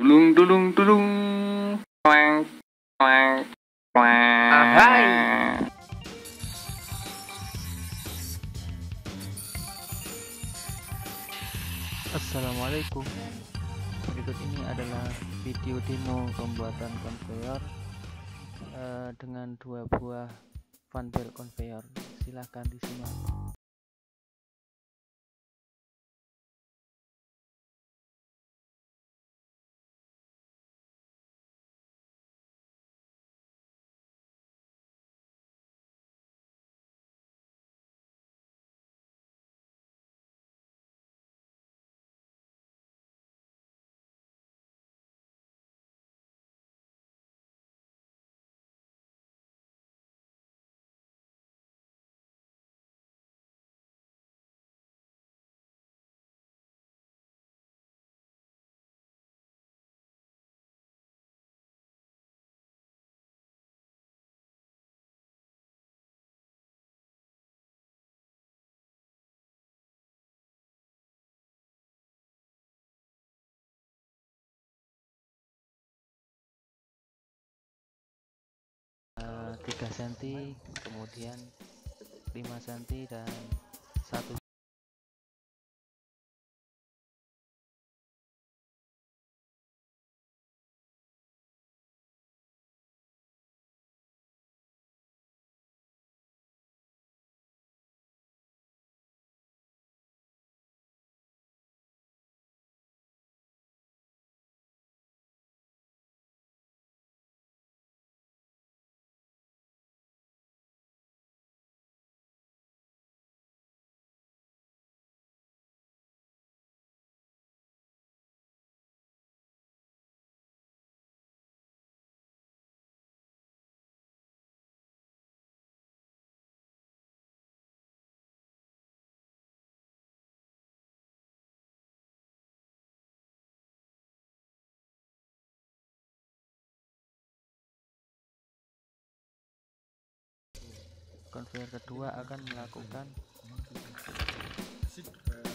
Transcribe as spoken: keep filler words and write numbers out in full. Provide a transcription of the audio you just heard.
Dulung dulung dulung. Clank clank Ahai. clank. Assalamualaikum. Berikut ini adalah video demo pembuatan konveyor eh, dengan dua buah fan belt konveyor. Silahkan disimak. Eh, tiga sentimeter, kemudian lima sentimeter dan satu. Konveyor kedua akan melakukan